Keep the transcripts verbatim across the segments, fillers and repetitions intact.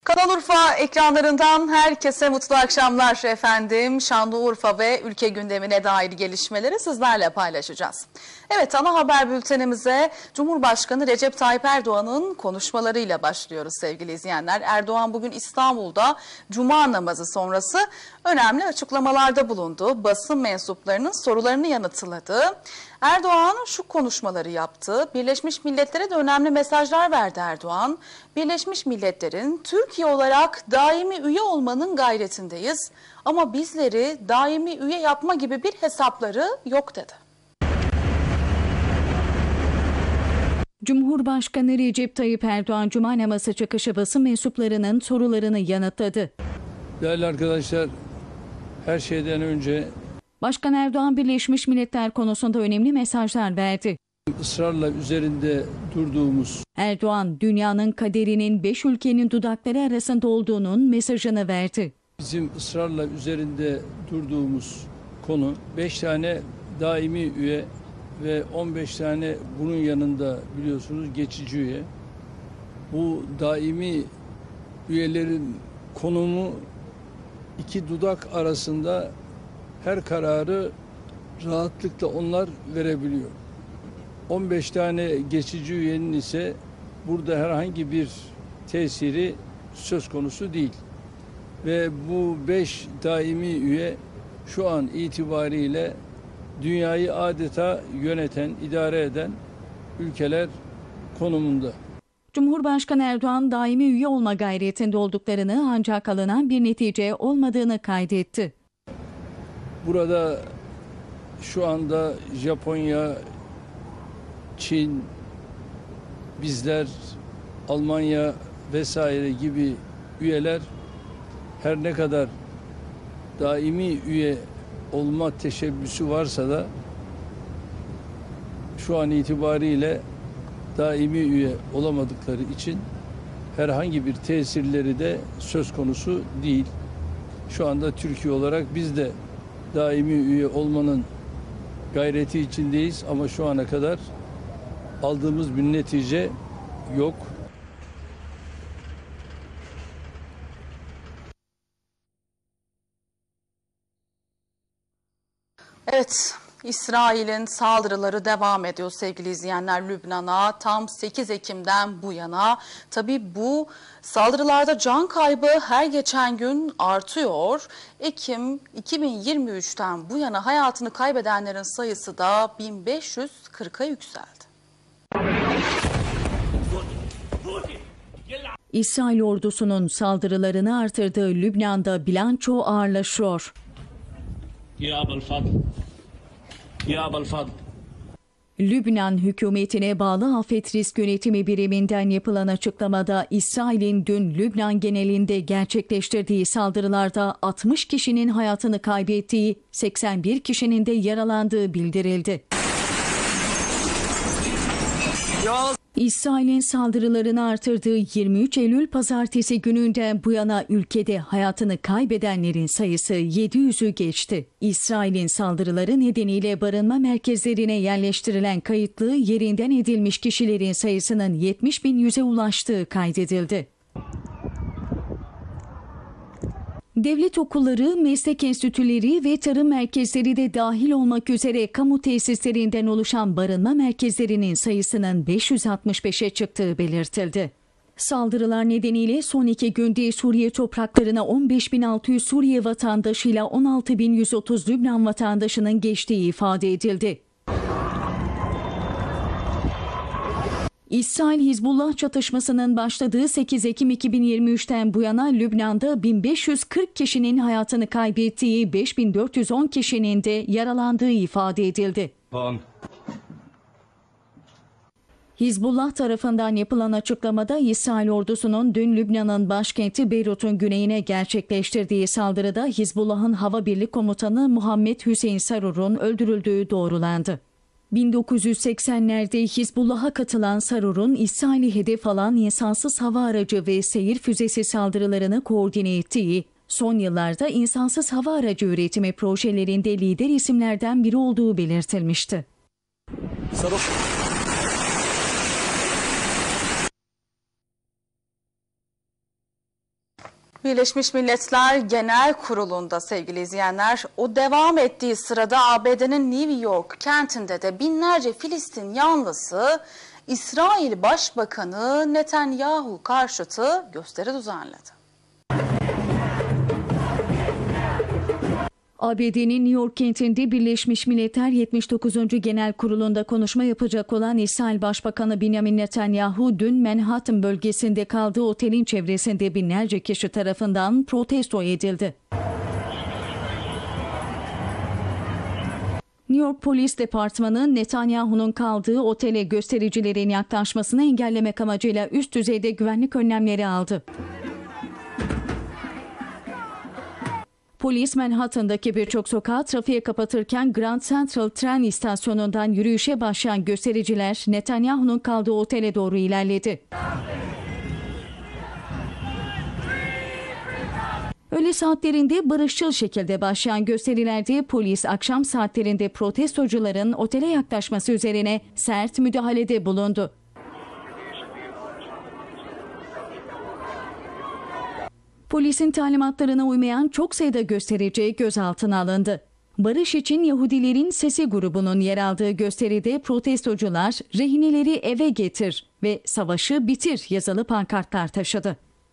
Kanal Urfa ekranlarından herkese mutlu akşamlar efendim. Şanlıurfa ve ülke gündemine dair gelişmeleri sizlerle paylaşacağız. Evet, ana haber bültenimize Cumhurbaşkanı Recep Tayyip Erdoğan'ın konuşmalarıyla başlıyoruz sevgili izleyenler. Erdoğan bugün İstanbul'da Cuma namazı sonrası önemli açıklamalarda bulundu. Basın mensuplarının sorularını yanıtladı. Erdoğan şu konuşmaları yaptı. Birleşmiş Milletler'e de önemli mesajlar verdi Erdoğan. Birleşmiş Milletler'in Türkiye olarak daimi üye olmanın gayretindeyiz. Ama bizleri daimi üye yapma gibi bir hesapları yok dedi. Cumhurbaşkanı Recep Tayyip Erdoğan Cuma namazı çıkışı basın mensuplarının sorularını yanıtladı. Değerli arkadaşlar, her şeyden önce Başkan Erdoğan Birleşmiş Milletler konusunda önemli mesajlar verdi. ısrarla üzerinde durduğumuz Erdoğan, dünyanın kaderinin beş ülkenin dudakları arasında olduğunun mesajını verdi. bizim ısrarla üzerinde durduğumuz konu beş tane daimi üye ve on beş tane bunun yanında biliyorsunuz geçici üye. Bu daimi üyelerin konumu iki dudak arasında her kararı rahatlıkla onlar verebiliyor. on beş tane geçici üyenin ise burada herhangi bir tesiri söz konusu değil. Ve bu beş daimi üye şu an itibariyle dünyayı adeta yöneten, idare eden ülkeler konumunda. Cumhurbaşkanı Erdoğan daimi üye olma gayretinde olduklarını ancak alınan bir netice olmadığını kaydetti. Burada şu anda Japonya, Çin, bizler, Almanya vesaire gibi üyeler her ne kadar daimi üye olma teşebbüsü varsa da şu an itibariyle daimi üye olamadıkları için herhangi bir tesirleri de söz konusu değil. Şu anda Türkiye olarak biz de daimi üye olmanın gayreti içindeyiz ama şu ana kadar aldığımız bir netice yok. Evet, İsrail'in saldırıları devam ediyor sevgili izleyenler Lübnan'a. Tam sekiz Ekim'den bu yana. Tabii bu saldırılarda can kaybı her geçen gün artıyor. Ekim iki bin yirmi üçten bu yana hayatını kaybedenlerin sayısı da bin beş yüz kırka yükseldi. İsrail ordusunun saldırılarını artırdığı Lübnan'da bilanço ağırlaşıyor. Ya Abel Fadl. Ya Abel Fadl. Lübnan hükümetine bağlı Afet Risk Yönetimi Biriminden yapılan açıklamada İsrail'in dün Lübnan genelinde gerçekleştirdiği saldırılarda altmış kişinin hayatını kaybettiği, seksen bir kişinin de yaralandığı bildirildi. İsrail'in saldırılarını artırdığı yirmi üç Eylül Pazartesi gününden bu yana ülkede hayatını kaybedenlerin sayısı yedi yüzü geçti. İsrail'in saldırıları nedeniyle barınma merkezlerine yerleştirilen kayıtlı yerinden edilmiş kişilerin sayısının yetmiş bin yüze ulaştığı kaydedildi. Devlet okulları, meslek enstitüleri ve tarım merkezleri de dahil olmak üzere kamu tesislerinden oluşan barınma merkezlerinin sayısının beş yüz altmış beşe çıktığı belirtildi. Saldırılar nedeniyle son iki günde Suriye topraklarına on beş bin altı yüz Suriye vatandaşıyla on altı bin yüz otuz Lübnan vatandaşının geçtiği ifade edildi. İsrail-Hizbullah çatışmasının başladığı sekiz Ekim iki bin yirmi üçten bu yana Lübnan'da bin beş yüz kırk kişinin hayatını kaybettiği, beş bin dört yüz on kişinin de yaralandığı ifade edildi. Tamam. Hizbullah tarafından yapılan açıklamada İsrail ordusunun dün Lübnan'ın başkenti Beyrut'un güneyine gerçekleştirdiği saldırıda Hizbullah'ın Hava Birlik Komutanı Muhammed Hüseyin Sarur'un öldürüldüğü doğrulandı. bin dokuz yüz seksenlerde Hizbullah'a katılan Sarur'un İsrail'i hedef alan insansız hava aracı ve seyir füzesi saldırılarını koordine ettiği, son yıllarda insansız hava aracı üretimi projelerinde lider isimlerden biri olduğu belirtilmişti. Sarur. Birleşmiş Milletler Genel Kurulu'nda sevgili izleyenler, o devam ettiği sırada A B D'nin New York kentinde de binlerce Filistin yanlısı İsrail Başbakanı Netanyahu karşıtı gösteri düzenledi. A B D'nin New York kentinde Birleşmiş Milletler yetmiş dokuzuncu Genel Kurulu'nda konuşma yapacak olan İsrail Başbakanı Benjamin Netanyahu dün Manhattan bölgesinde kaldığı otelin çevresinde binlerce kişi tarafından protesto edildi. New York Polis Departmanı Netanyahu'nun kaldığı otele göstericilerin yaklaşmasını engellemek amacıyla üst düzeyde güvenlik önlemleri aldı. Polis Manhattan'daki birçok sokağı trafiğe kapatırken Grand Central tren istasyonundan yürüyüşe başlayan göstericiler Netanyahu'nun kaldığı otele doğru ilerledi. Öğle saatlerinde barışçıl şekilde başlayan gösterilerde polis akşam saatlerinde protestocuların otele yaklaşması üzerine sert müdahalede bulundu. Polisin talimatlarına uymayan çok sayıda gösterici gözaltına alındı. Barış için Yahudilerin Sesi grubunun yer aldığı gösteride protestocular rehineleri eve getir ve savaşı bitir yazılı pankartlar taşıdı.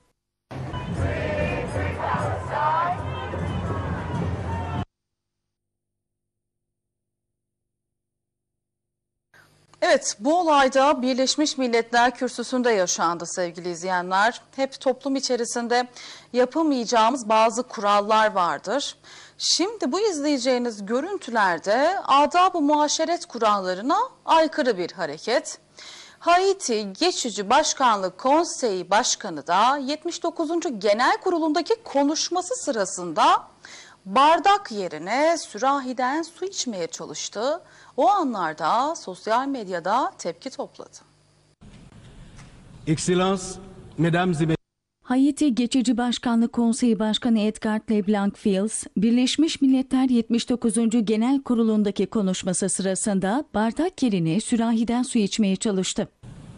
Evet, bu olayda Birleşmiş Milletler Kürsüsü'nde yaşandı sevgili izleyenler. Hep toplum içerisinde yapamayacağımız bazı kurallar vardır. Şimdi bu izleyeceğiniz görüntülerde adab-ı muaşeret kurallarına aykırı bir hareket. Haiti Geçici Başkanlık Konseyi Başkanı da yetmiş dokuzuncu Genel Kurulu'ndaki konuşması sırasında bardak yerine sürahiden su içmeye çalıştı. O anlarda sosyal medyada tepki topladı. Excellence, Mesdames et Haiti Geçici Başkanlık Konseyi Başkanı Edgar LeBlanc Fields, Birleşmiş Milletler yetmiş dokuzuncu Genel Kurulu'ndaki konuşması sırasında bardak yerine sürahiden su içmeye çalıştı.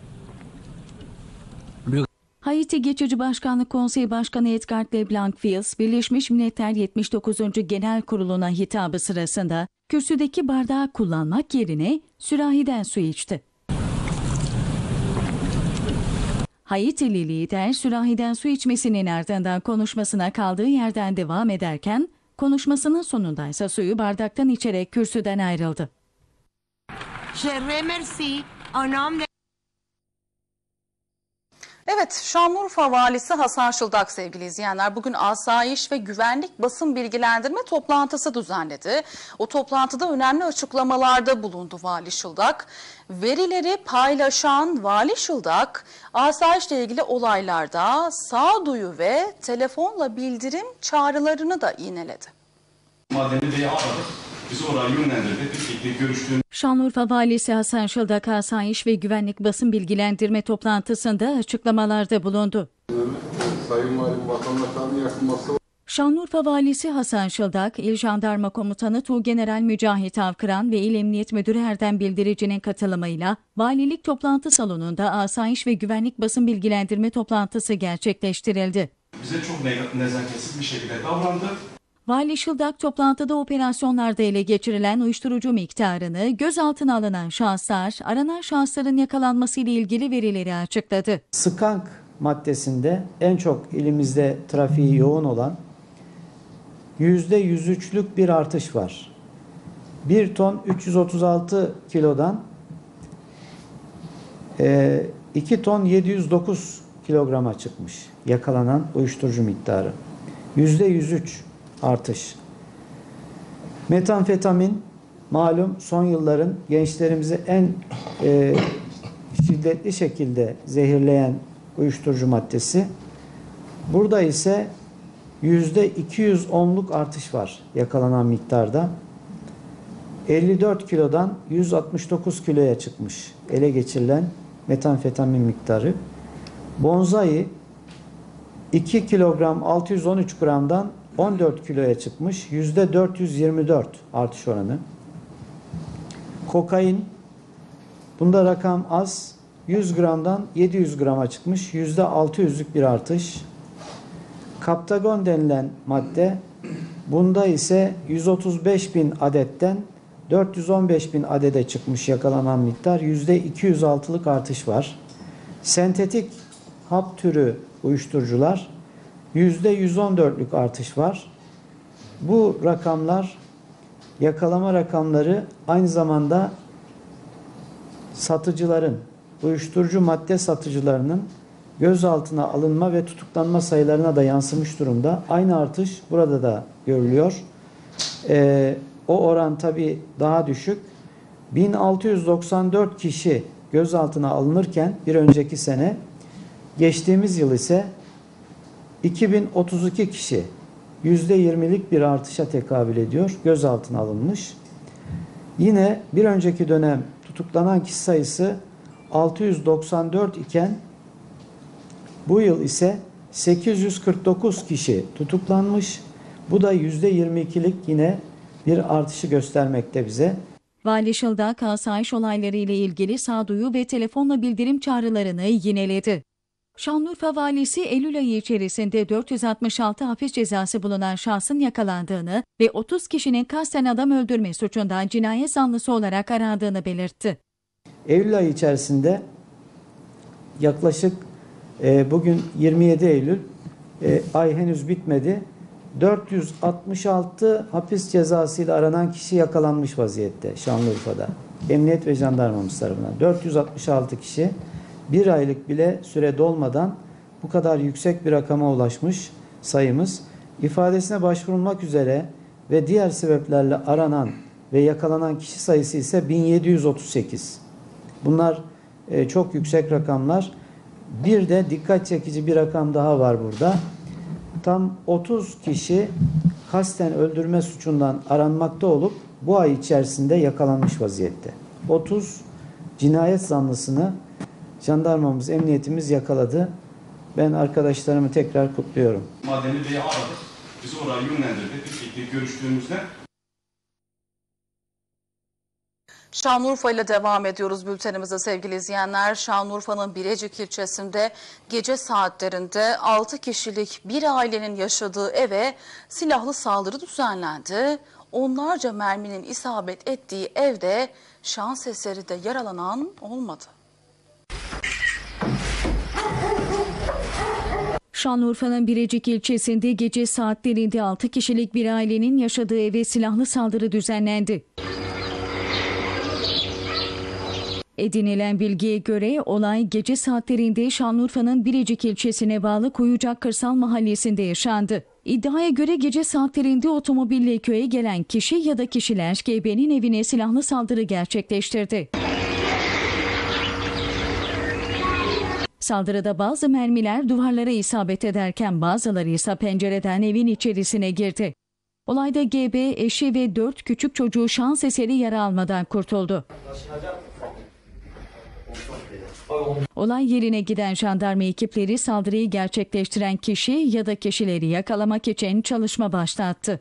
Haiti Geçici Başkanlık Konseyi Başkanı Edgar LeBlanc Fields, Birleşmiş Milletler yetmiş dokuzuncu Genel Kurulu'na hitabı sırasında kürsüdeki bardağı kullanmak yerine sürahiden su içti. Haitili lider sürahiden su içmesinin ardından konuşmasına kaldığı yerden devam ederken konuşmasının sonundaysa suyu bardaktan içerek kürsüden ayrıldı. Je remercie en nom de Evet, Şanlıurfa Valisi Hasan Şıldak sevgili izleyenler bugün asayiş ve güvenlik basın bilgilendirme toplantısı düzenledi. O toplantıda önemli açıklamalarda bulundu Vali Şıldak. Verileri paylaşan Vali Şıldak, asayişle ilgili olaylarda sağduyu ve telefonla bildirim çağrılarını da iğneledi. Madeni Bey'i aradık. Bizi oraya yönlendirdi. Birlikte görüştüğümüz Şanlıurfa Valisi Hasan Şıldak asayiş ve güvenlik basın bilgilendirme toplantısında açıklamalarda bulundu. Sayın Valim, vatandaşların yakınması var. Şanlıurfa Valisi Hasan Şıldak, İl Jandarma Komutanı Tuğgeneral Mücahit Avkıran ve İl Emniyet Müdürü Erdem Bildirici'nin katılımıyla valilik toplantı salonunda asayiş ve güvenlik basın bilgilendirme toplantısı gerçekleştirildi. bize çok ne- nezaketsiz bir şekilde davrandı. Vali Şıldak toplantıda operasyonlarda ele geçirilen uyuşturucu miktarını, gözaltına alınan şahıslar, aranan şahısların yakalanması ile ilgili verileri açıkladı. Skank maddesinde en çok ilimizde trafiği yoğun olan yüzde yüz üçlük bir artış var. bir ton üç yüz otuz altı kilodan iki ton yedi yüz dokuz kilograma çıkmış yakalanan uyuşturucu miktarı. yüzde yüz üç artış. Metamfetamin malum son yılların gençlerimizi en e, şiddetli şekilde zehirleyen uyuşturucu maddesi. Burada ise yüzde iki yüz onluk artış var yakalanan miktarda. elli dört kilodan yüz altmış dokuz kiloya çıkmış ele geçirilen metamfetamin miktarı. Bonzai iki kilogram altı yüz on üç gramdan on dört kiloya çıkmış. yüzde dört yüz yirmi dört artış oranı. Kokain, bunda rakam az, yüz gramdan yedi yüz grama çıkmış. yüzde altı yüzlük bir artış. Kaptagon denilen madde, bunda ise yüz otuz beş bin adetten dört yüz on beş bin adede çıkmış yakalanan miktar, yüzde iki yüz altılık artış var. Sentetik hap türü uyuşturucular yüzde yüz on dörtlük artış var. Bu rakamlar, yakalama rakamları aynı zamanda satıcıların, uyuşturucu madde satıcılarının gözaltına alınma ve tutuklanma sayılarına da yansımış durumda. Aynı artış burada da görülüyor. Ee, o oran tabii daha düşük. bin altı yüz doksan dört kişi gözaltına alınırken bir önceki sene, geçtiğimiz yıl ise iki bin otuz iki kişi, yüzde yirmilik bir artışa tekabül ediyor, gözaltına alınmış. Yine bir önceki dönem tutuklanan kişi sayısı altı yüz doksan dört iken bu yıl ise sekiz yüz kırk dokuz kişi tutuklanmış. Bu da yüzde yirmi ikilik yine bir artışı göstermekte bize. Vali Şıldak, asayiş olayları ile ilgili sağduyu ve telefonla bildirim çağrılarını yineledi. Şanlıurfa Valisi Eylül ayı içerisinde dört yüz altmış altı hapis cezası bulunan şahsın yakalandığını ve otuz kişinin kasten adam öldürme suçundan cinayet zanlısı olarak arandığını belirtti. Eylül ayı içerisinde yaklaşık e, bugün yirmi yedi Eylül, e, ay henüz bitmedi, dört yüz altmış altı hapis cezasıyla aranan kişi yakalanmış vaziyette Şanlıurfa'da. Emniyet ve jandarmamız tarafından. dört yüz altmış altı kişi bir aylık bile süre dolmadan bu kadar yüksek bir rakama ulaşmış sayımız. İfadesine başvurulmak üzere ve diğer sebeplerle aranan ve yakalanan kişi sayısı ise bin yedi yüz otuz sekiz. Bunlar e, çok yüksek rakamlar. Bir de dikkat çekici bir rakam daha var burada. Tam otuz kişi kasten öldürme suçundan aranmakta olup bu ay içerisinde yakalanmış vaziyette. otuz cinayet zanlısını jandarmamız, emniyetimiz yakaladı. Ben arkadaşlarımı tekrar kutluyorum. Madeni Bey'i aradık. Bizi oraya yönlendirdi. Biz ilk görüştüğümüzde Şanlıurfa ile devam ediyoruz bültenimize sevgili izleyenler. Şanlıurfa'nın Birecik ilçesinde gece saatlerinde altı kişilik bir ailenin yaşadığı eve silahlı saldırı düzenlendi. Onlarca merminin isabet ettiği evde şans eseri de yaralanan olmadı. Şanlıurfa'nın Birecik ilçesinde gece saatlerinde altı kişilik bir ailenin yaşadığı eve silahlı saldırı düzenlendi. Edinilen bilgiye göre olay gece saatlerinde Şanlıurfa'nın Birecik ilçesine bağlı Kuyucak Kırsal Mahallesi'nde yaşandı. İddiaya göre gece saatlerinde otomobille köye gelen kişi ya da kişiler G B'nin evine silahlı saldırı gerçekleştirdi. Saldırıda bazı mermiler duvarlara isabet ederken bazıları ise pencereden evin içerisine girdi. Olayda G B, eşi ve dört küçük çocuğu şans eseri yara almadan kurtuldu. Olay yerine giden jandarma ekipleri saldırıyı gerçekleştiren kişi ya da kişileri yakalamak için çalışma başlattı.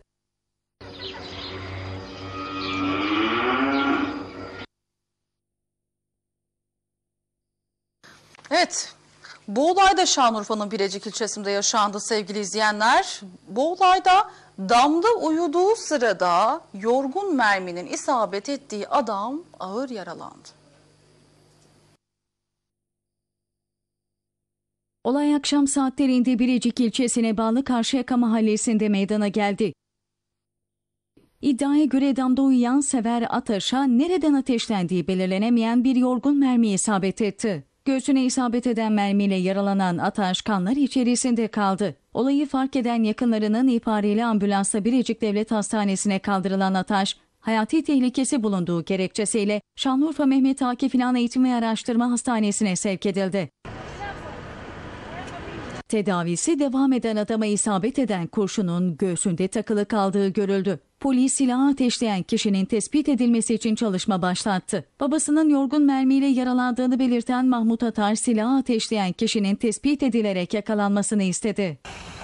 Evet, bu olay da Şanlıurfa'nın Birecik ilçesinde yaşandı sevgili izleyenler. Bu olayda damda uyuduğu sırada yorgun merminin isabet ettiği adam ağır yaralandı. Olay akşam saatlerinde Birecik ilçesine bağlı Karşıyaka mahallesinde meydana geldi. İddiaya göre damda uyuyan Sever Ataş'a nereden ateşlendiği belirlenemeyen bir yorgun mermi isabet etti. Göğsüne isabet eden mermiyle yaralanan Ataş kanlar içerisinde kaldı. Olayı fark eden yakınlarının ihbarıyla ambulansla Birecik Devlet Hastanesi'ne kaldırılan Ataş, hayati tehlikesi bulunduğu gerekçesiyle Şanlıurfa Mehmet Akif İlhan Eğitim ve Araştırma Hastanesi'ne sevk edildi. Tedavisi devam eden adama isabet eden kurşunun göğsünde takılı kaldığı görüldü. Polis silahı ateşleyen kişinin tespit edilmesi için çalışma başlattı. Babasının yorgun mermiyle yaralandığını belirten Mahmut Atar, silahı ateşleyen kişinin tespit edilerek yakalanmasını istedi.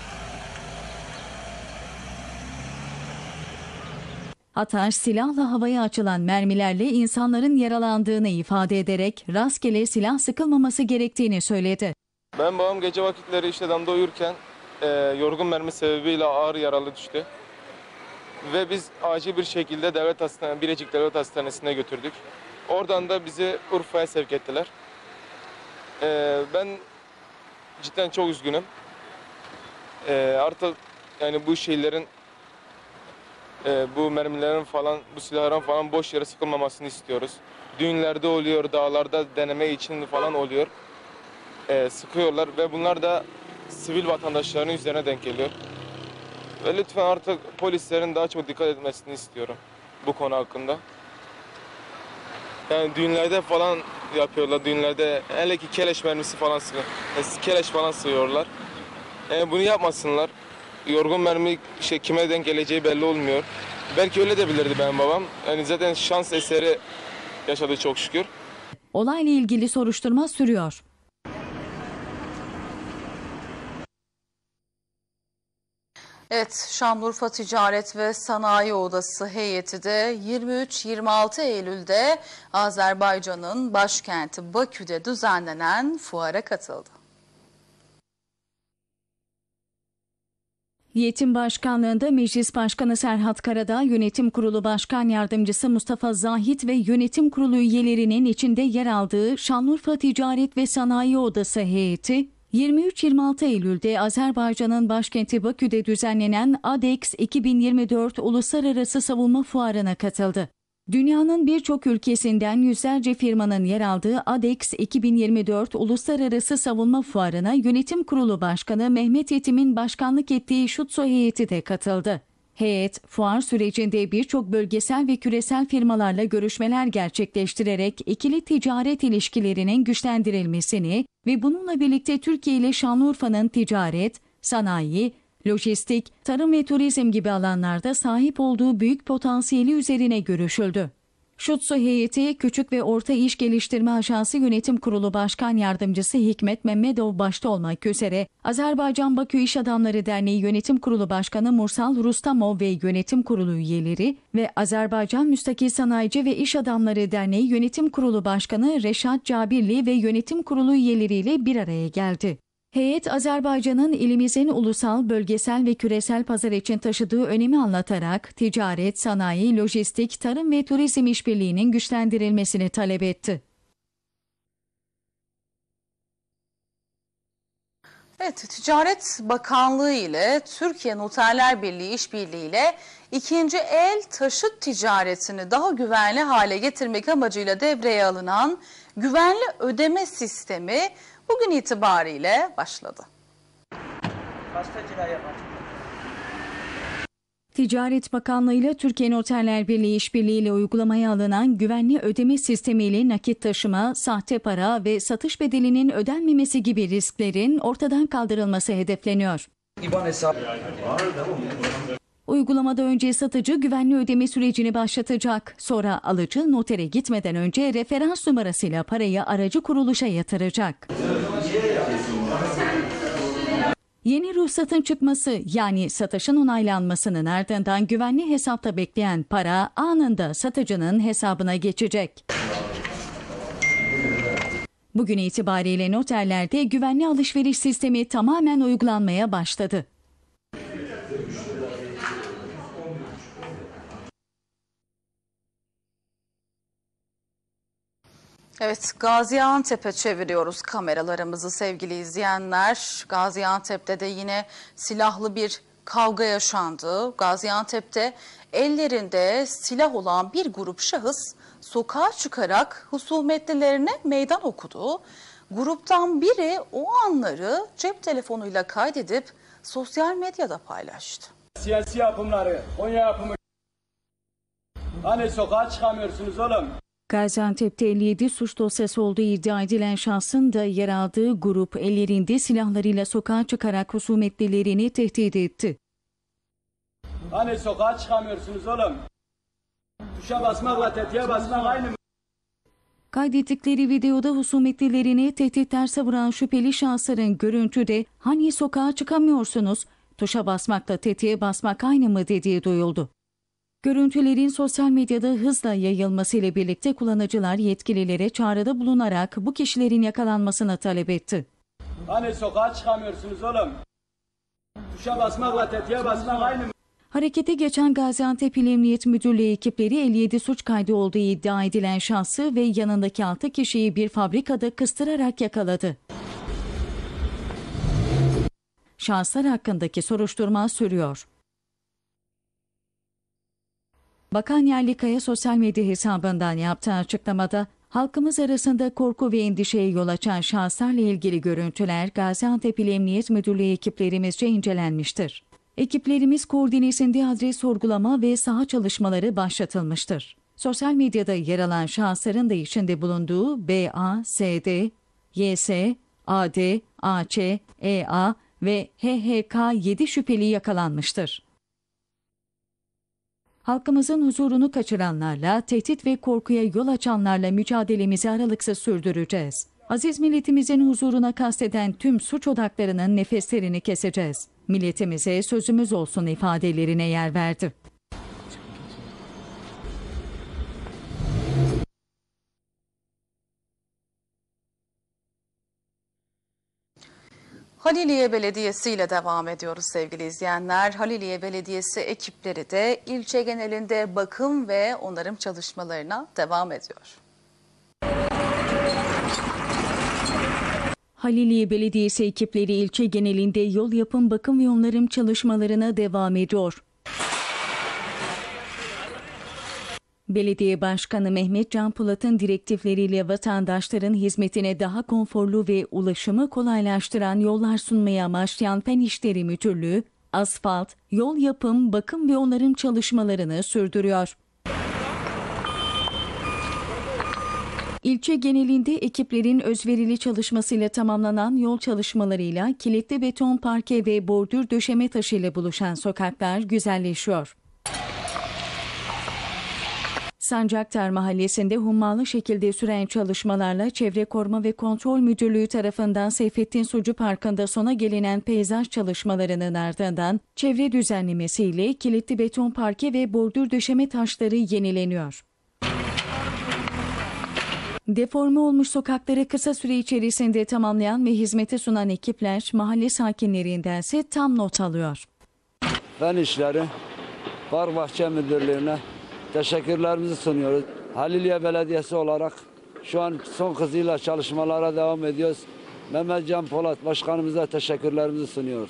Atar, silahla havaya açılan mermilerle insanların yaralandığını ifade ederek rastgele silah sıkılmaması gerektiğini söyledi. Ben babam gece vakitleri işte damda uyurken e, yorgun mermi sebebiyle ağır yaralı düştü. Ve biz acil bir şekilde devlet hastanesi, Bilecik Devlet Hastanesi'ne götürdük. Oradan da bizi Urfa'ya sevk ettiler. E, ben cidden çok üzgünüm. E, artık yani bu şeylerin, e, bu mermilerin falan, bu silahların falan boş yere sıkılmamasını istiyoruz. Düğünlerde oluyor, dağlarda deneme için falan oluyor. E, sıkıyorlar ve bunlar da sivil vatandaşların üzerine denk geliyor. Ve lütfen artık polislerin daha çok dikkat etmesini istiyorum bu konu hakkında. Yani düğünlerde falan yapıyorlar, düğünlerde hele ki keleş mermisi falan sıkıyor. Yani keleş falan sıkıyorlar. Yani bunu yapmasınlar. Yorgun mermi şey, kime denk geleceği belli olmuyor. Belki öyle de bilirdi benim babam. Yani zaten şans eseri yaşadı çok şükür. Olayla ilgili soruşturma sürüyor. Evet, Şanlıurfa Ticaret ve Sanayi Odası heyeti de yirmi üç yirmi altı Eylül'de Azerbaycan'ın başkenti Bakü'de düzenlenen fuara katıldı. Heyetin başkanlığında Meclis Başkanı Serhat Karadağ, Yönetim Kurulu Başkan Yardımcısı Mustafa Zahit ve Yönetim Kurulu üyelerinin içinde yer aldığı Şanlıurfa Ticaret ve Sanayi Odası heyeti, yirmi üç yirmi altı Eylül'de Azerbaycan'ın başkenti Bakü'de düzenlenen ADEX iki bin yirmi dört Uluslararası Savunma Fuarı'na katıldı. Dünyanın birçok ülkesinden yüzlerce firmanın yer aldığı ADEX iki bin yirmi dört Uluslararası Savunma Fuarı'na Yönetim Kurulu Başkanı Mehmet Yetim'in başkanlık ettiği Şutso heyeti de katıldı. Heyet, fuar sürecinde birçok bölgesel ve küresel firmalarla görüşmeler gerçekleştirerek ikili ticaret ilişkilerinin güçlendirilmesini ve bununla birlikte Türkiye ile Şanlıurfa'nın ticaret, sanayi, lojistik, tarım ve turizm gibi alanlarda sahip olduğu büyük potansiyeli üzerine görüşüldü. Şutso heyeti, Küçük ve Orta İş Geliştirme Ajansı Yönetim Kurulu Başkan Yardımcısı Hikmet Mehmedov başta olmak üzere Azerbaycan Bakü İş Adamları Derneği Yönetim Kurulu Başkanı Mursal Rustamov ve Yönetim Kurulu üyeleri ve Azerbaycan Müstakil Sanayici ve İş Adamları Derneği Yönetim Kurulu Başkanı Reşat Cabirli ve Yönetim Kurulu üyeleriyle bir araya geldi. Heyet, Azerbaycan'ın ilimizin ulusal, bölgesel ve küresel pazar için taşıdığı önemi anlatarak ticaret, sanayi, lojistik, tarım ve turizm işbirliğinin güçlendirilmesini talep etti. Evet, Ticaret Bakanlığı ile Türkiye Noterler Birliği işbirliği ile ikinci el taşıt ticaretini daha güvenli hale getirmek amacıyla devreye alınan güvenli ödeme sistemi bugün itibariyle başladı. Ticaret Bakanlığı ile Türkiye Noterler Birliği işbirliği ile uygulamaya alınan güvenli ödeme sistemiyle nakit taşıma, sahte para ve satış bedelinin ödenmemesi gibi risklerin ortadan kaldırılması hedefleniyor. Uygulamada önce satıcı güvenli ödeme sürecini başlatacak. Sonra alıcı notere gitmeden önce referans numarasıyla parayı aracı kuruluşa yatıracak. Yeni ruhsatın çıkması, yani satışın onaylanmasının ardından güvenli hesapta bekleyen para anında satıcının hesabına geçecek. Bugün itibariyle noterlerde güvenli alışveriş sistemi tamamen uygulanmaya başladı. Evet, Gaziantep'e çeviriyoruz kameralarımızı sevgili izleyenler. Gaziantep'te de yine silahlı bir kavga yaşandı. Gaziantep'te ellerinde silah olan bir grup şahıs sokağa çıkarak husumetlilerine meydan okudu. Gruptan biri o anları cep telefonuyla kaydedip sosyal medyada paylaştı. Siyasi yapımları, Konya yapımı. Hani sokağa çıkamıyorsunuz oğlum? Gaziantep'te elli yedi suç dosyası olduğu iddia edilen şahsın da yer aldığı grup ellerinde silahlarıyla sokağa çıkarak husumetlilerini tehdit etti. Hani sokağa çıkamıyorsunuz oğlum? Tuşa basmakla tetiğe basmak aynı mı? Kaydettikleri videoda husumetlilerini tehditler savuran şüpheli şahsların görüntüde "Hani sokağa çıkamıyorsunuz, tuşa basmakla tetiğe basmak aynı mı?" dediği duyuldu. Görüntülerin sosyal medyada hızla yayılmasıyla birlikte kullanıcılar yetkililere çağrıda bulunarak bu kişilerin yakalanmasını talep etti. Hani sokağa çıkamıyorsunuz oğlum? Tuşa basmakla tetiğe basmak aynı. Harekete geçen Gaziantep İl Emniyet Müdürlüğü ekipleri elli yedi suç kaydı olduğu iddia edilen şahsı ve yanındaki altı kişiyi bir fabrikada kıstırarak yakaladı. Şahıslar hakkındaki soruşturma sürüyor. Bakan Yerlikaya sosyal medya hesabından yaptığı açıklamada, halkımız arasında korku ve endişeye yol açan şahıslarla ilgili görüntüler Gaziantep İl Emniyet Müdürlüğü ekiplerimizce incelenmiştir. Ekiplerimiz koordinesinde adres sorgulama ve saha çalışmaları başlatılmıştır. Sosyal medyada yer alan şahısların da içinde bulunduğu B A, S D, Y S, A D, A Ç, E A ve H H K yedi şüpheli yakalanmıştır. Halkımızın huzurunu kaçıranlarla, tehdit ve korkuya yol açanlarla mücadelemizi aralıksız sürdüreceğiz. Aziz milletimizin huzuruna kasteden tüm suç odaklarının nefeslerini keseceğiz. Milletimize sözümüz olsun ifadelerine yer verdi. Haliliye Belediyesi ile devam ediyoruz sevgili izleyenler. Haliliye Belediyesi ekipleri de ilçe genelinde bakım ve onarım çalışmalarına devam ediyor. Haliliye Belediyesi ekipleri ilçe genelinde yol yapım, bakım ve onarım çalışmalarına devam ediyor. Belediye Başkanı Mehmet Can Polat'ın direktifleriyle vatandaşların hizmetine daha konforlu ve ulaşımı kolaylaştıran yollar sunmaya amaçlayan Fen İşleri Müdürlüğü, asfalt, yol yapım, bakım ve onarım çalışmalarını sürdürüyor. İlçe genelinde ekiplerin özverili çalışmasıyla tamamlanan yol çalışmalarıyla kilitli beton parke ve bordür döşeme taşıyla buluşan sokaklar güzelleşiyor. Sancaktar Mahallesi'nde hummalı şekilde süren çalışmalarla Çevre Koruma ve Kontrol Müdürlüğü tarafından Seyfettin Sucu Parkı'nda sona gelinen peyzaj çalışmalarının ardından çevre düzenlemesiyle kilitli beton parke ve bordür döşeme taşları yenileniyor. Deforme olmuş sokakları kısa süre içerisinde tamamlayan ve hizmete sunan ekipler mahalle sakinlerindense tam not alıyor. Fen İşleri, Park Bahçe Müdürlüğü'ne teşekkürlerimizi sunuyoruz. Haliliye Belediyesi olarak şu an son hızıyla çalışmalara devam ediyoruz. Mehmet Can Polat Başkanımıza teşekkürlerimizi sunuyoruz.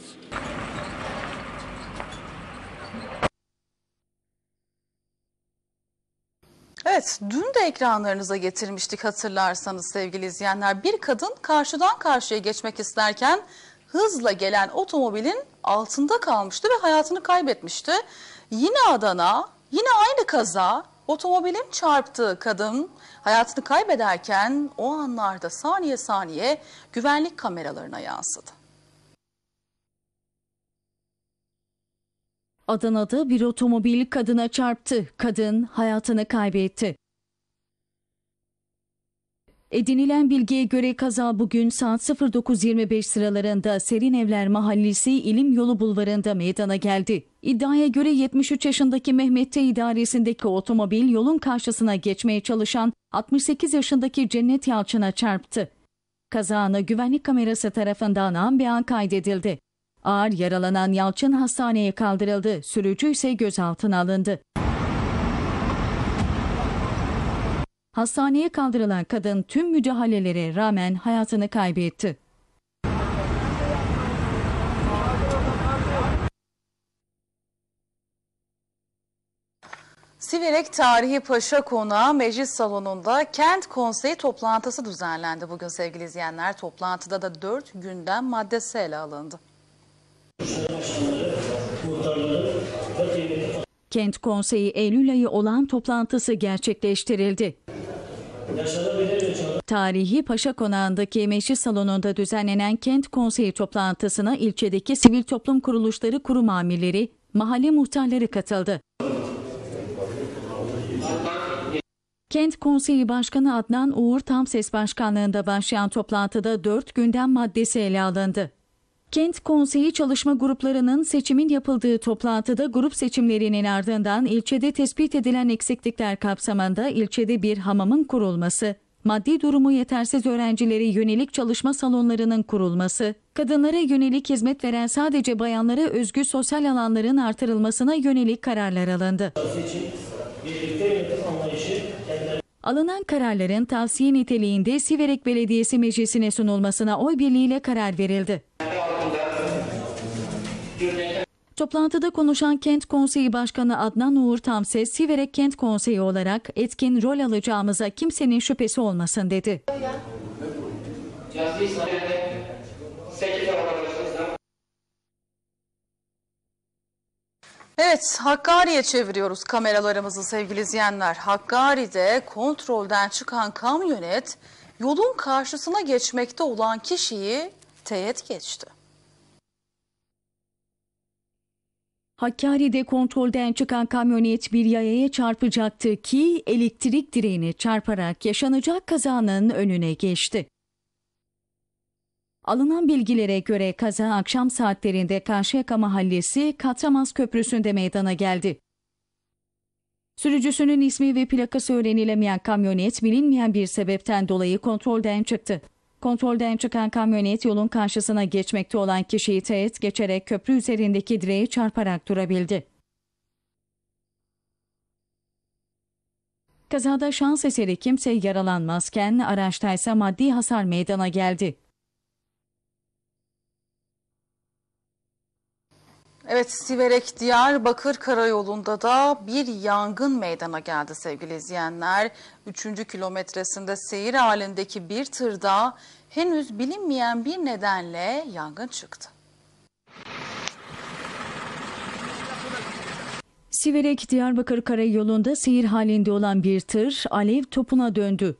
Evet, dün de ekranlarınıza getirmiştik hatırlarsanız sevgili izleyenler. Bir kadın karşıdan karşıya geçmek isterken hızla gelen otomobilin altında kalmıştı ve hayatını kaybetmişti. Yine Adana, yine aynı kaza, otomobilin çarptığı kadın hayatını kaybederken o anlarda saniye saniye güvenlik kameralarına yansıdı. Adana'da bir otomobil kadına çarptı. Kadın hayatını kaybetti. Edinilen bilgiye göre kaza bugün saat sıfır dokuz yirmi beş sıralarında Serinevler Mahallesi İlim Yolu Bulvarı'nda meydana geldi. İddiaya göre yetmiş üç yaşındaki Mehmet T idaresindeki otomobil yolun karşısına geçmeye çalışan altmış sekiz yaşındaki Cennet Yalçın'a çarptı. Kaza anı güvenlik kamerası tarafından an be an kaydedildi. Ağır yaralanan Yalçın hastaneye kaldırıldı. Sürücü ise gözaltına alındı. Hastaneye kaldırılan kadın tüm müdahalelere rağmen hayatını kaybetti. Siverek Tarihi Paşa Konağı Meclis Salonu'nda Kent Konseyi toplantısı düzenlendi bugün sevgili izleyenler. Toplantıda da dört gündem maddesi ele alındı. Kent Konseyi Eylül ayı olan toplantısı gerçekleştirildi. Tarihi Paşa Konağı'ndaki Meclis Salonu'nda düzenlenen Kent Konseyi toplantısına ilçedeki sivil toplum kuruluşları kurum amirleri, mahalle muhtarları katıldı. Kent Konseyi Başkanı Adnan Uğur Tamses Başkanlığında başlayan toplantıda dört gündem maddesi ele alındı. Kent Konseyi çalışma gruplarının seçimin yapıldığı toplantıda grup seçimlerinin ardından ilçede tespit edilen eksiklikler kapsamında ilçede bir hamamın kurulması, maddi durumu yetersiz öğrencilere yönelik çalışma salonlarının kurulması, kadınlara yönelik hizmet veren sadece bayanlara özgü sosyal alanların artırılmasına yönelik kararlar alındı. Alınan kararların tavsiye niteliğinde Siverek Belediyesi Meclisi'ne sunulmasına oy birliğiyle karar verildi. Toplantıda konuşan Kent Konseyi Başkanı Adnan Uğur Tamses, Siverek Kent Konseyi olarak etkin rol alacağımıza kimsenin şüphesi olmasın dedi. Evet, Hakkari'ye çeviriyoruz kameralarımızı sevgili izleyenler. Hakkari'de kontrolden çıkan kamyonet yolun karşısına geçmekte olan kişiyi teğet geçti. Hakkari'de kontrolden çıkan kamyonet bir yayaya çarpacaktı ki elektrik direğine çarparak yaşanacak kazanın önüne geçti. Alınan bilgilere göre kaza akşam saatlerinde Karşıyaka Mahallesi Katramaz Köprüsü'nde meydana geldi. Sürücüsünün ismi ve plakası öğrenilemeyen kamyonet bilinmeyen bir sebepten dolayı kontrolden çıktı. Kontrolden çıkan kamyonet yolun karşısına geçmekte olan kişiyi teğet geçerek köprü üzerindeki direğe çarparak durabildi. Kazada şans eseri kimse yaralanmazken araçtaysa maddi hasar meydana geldi. Evet, Siverek Diyarbakır Karayolu'nda da bir yangın meydana geldi sevgili izleyenler. Üçüncü kilometresinde seyir halindeki bir tırda henüz bilinmeyen bir nedenle yangın çıktı. Siverek Diyarbakır Karayolu'nda seyir halinde olan bir tır alev topuna döndü.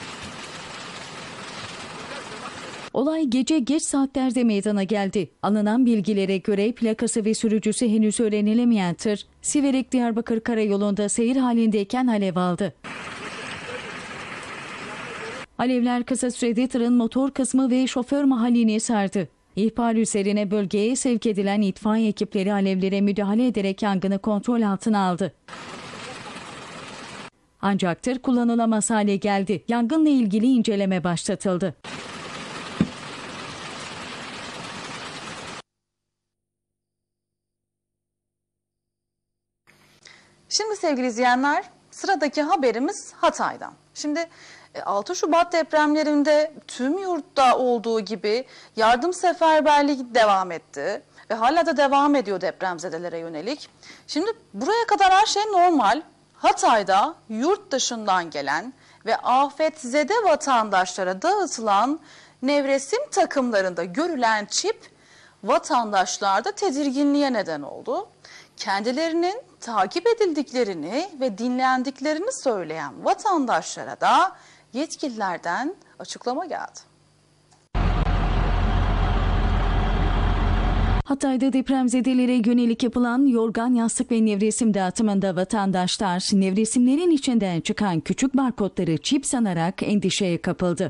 Olay gece geç saatlerde meydana geldi. Alınan bilgilere göre plakası ve sürücüsü henüz öğrenilemeyen tır, Siverek Diyarbakır Karayolu'nda seyir halindeyken alev aldı. Alevler kısa sürede tırın motor kısmı ve şoför mahallini sardı. İhbar üzerine bölgeye sevk edilen itfaiye ekipleri alevlere müdahale ederek yangını kontrol altına aldı. Ancak tır kullanılamaz hale geldi. Yangınla ilgili inceleme başlatıldı. Şimdi sevgili izleyenler, sıradaki haberimiz Hatay'dan. Şimdi altı Şubat depremlerinde tüm yurtta olduğu gibi yardım seferberliği devam etti ve hala da devam ediyor depremzedelere yönelik. Şimdi buraya kadar her şey normal. Hatay'da yurt dışından gelen ve afetzede vatandaşlara dağıtılan nevresim takımlarında görülen çip vatandaşlarda tedirginliğe neden oldu. Kendilerinin takip edildiklerini ve dinlendiklerini söyleyen vatandaşlara da yetkililerden açıklama geldi. Hatay'da depremzedelere yönelik yapılan yorgan, yastık ve nevresim dağıtımında vatandaşlar nevresimlerin içinden çıkan küçük barkodları çip sanarak endişeye kapıldı.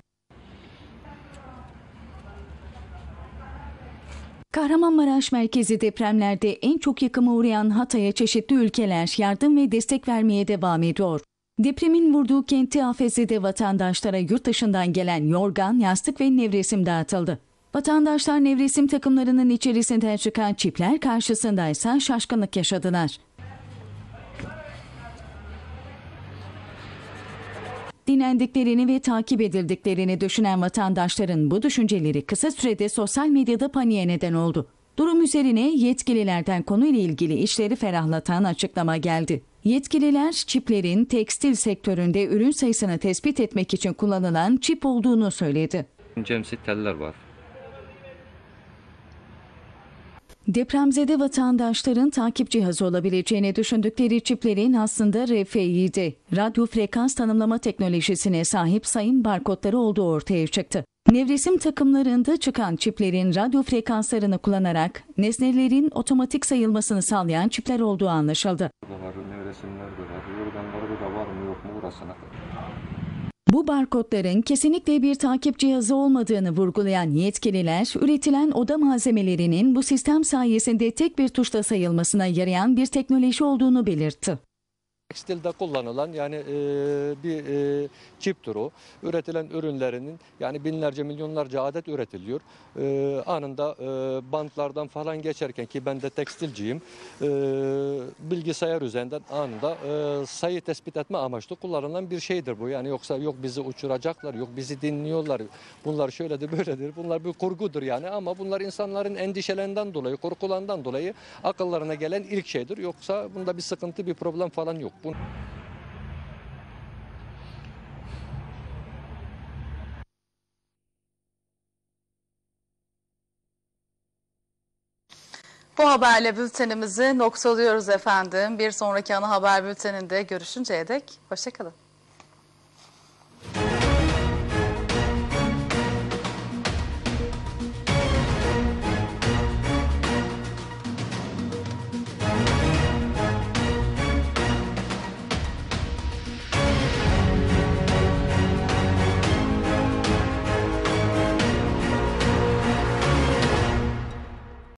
Kahramanmaraş merkezi depremlerde en çok yıkıma uğrayan Hatay'a çeşitli ülkeler yardım ve destek vermeye devam ediyor. Depremin vurduğu kenti afetzede vatandaşlara yurt dışından gelen yorgan, yastık ve nevresim dağıtıldı. Vatandaşlar nevresim takımlarının içerisinden çıkan çipler karşısındaysa şaşkınlık yaşadılar. Dinlendiklerini ve takip edildiklerini düşünen vatandaşların bu düşünceleri kısa sürede sosyal medyada paniğe neden oldu. Durum üzerine yetkililerden konuyla ilgili işleri ferahlatan açıklama geldi. Yetkililer çiplerin tekstil sektöründe ürün sayısını tespit etmek için kullanılan çip olduğunu söyledi. Cemsi teller var. Depremzede vatandaşların takip cihazı olabileceğini düşündükleri çiplerin aslında R F İ'de radyo frekans tanımlama teknolojisine sahip sayım barkodları olduğu ortaya çıktı. Nevresim takımlarında çıkan çiplerin radyo frekanslarını kullanarak nesnelerin otomatik sayılmasını sağlayan çipler olduğu anlaşıldı. Bu barkodların kesinlikle bir takip cihazı olmadığını vurgulayan yetkililer, üretilen oda malzemelerinin bu sistem sayesinde tek bir tuşla sayılmasına yarayan bir teknoloji olduğunu belirtti. Tekstilde kullanılan yani e, bir e, çiptir o. Üretilen ürünlerinin yani binlerce milyonlarca adet üretiliyor. E, anında e, bantlardan falan geçerken ki ben de tekstilciyim e, bilgisayar üzerinden anında e, sayı tespit etme amaçlı kullanılan bir şeydir bu. Yani yoksa yok bizi uçuracaklar, yok bizi dinliyorlar. Bunlar şöyledir böyledir. Bunlar bir kurgudur yani ama bunlar insanların endişelerinden dolayı, korkularından dolayı akıllarına gelen ilk şeydir. Yoksa bunda bir sıkıntı, bir problem falan yok. Bu... Bu haberle bültenimizi noktalıyoruz efendim. Bir sonraki ana haber bülteninde görüşünceye dek hoşça kalın.